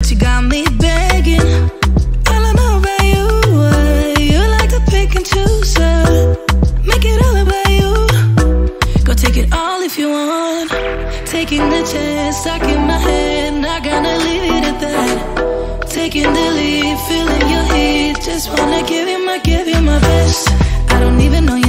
but you got me begging. All I know about you, you like to pick and choose, make it all about you. Go take it all if you want. Taking the chance, stuck in my head, not gonna leave it at that. Taking the lead, feeling your heat, just wanna give you my best. I don't even know you